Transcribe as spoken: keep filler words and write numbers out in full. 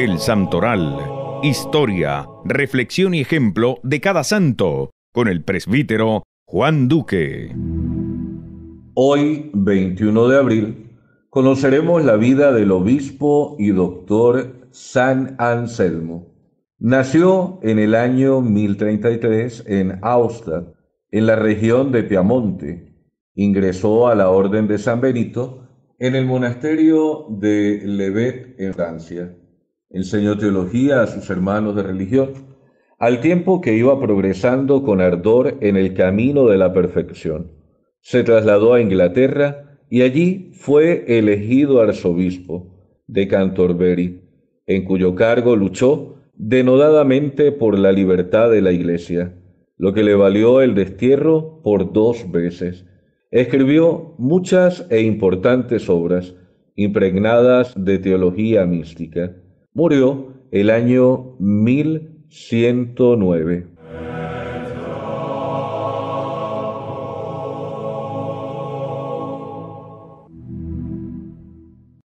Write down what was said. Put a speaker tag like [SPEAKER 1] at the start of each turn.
[SPEAKER 1] El Santoral. Historia, reflexión y ejemplo de cada santo, con el presbítero Juan Duque.
[SPEAKER 2] Hoy, veintiuno de abril, conoceremos la vida del obispo y doctor San Anselmo. Nació en el año mil treinta y tres en Austa, en la región de Piamonte. Ingresó a la Orden de San Benito en el monasterio de Levet, en Francia. Enseñó teología a sus hermanos de religión, al tiempo que iba progresando con ardor en el camino de la perfección. Se trasladó a Inglaterra y allí fue elegido arzobispo de Canterbury, en cuyo cargo luchó denodadamente por la libertad de la Iglesia, lo que le valió el destierro por dos veces. Escribió muchas e importantes obras impregnadas de teología mística. Murió el año mil ciento nueve.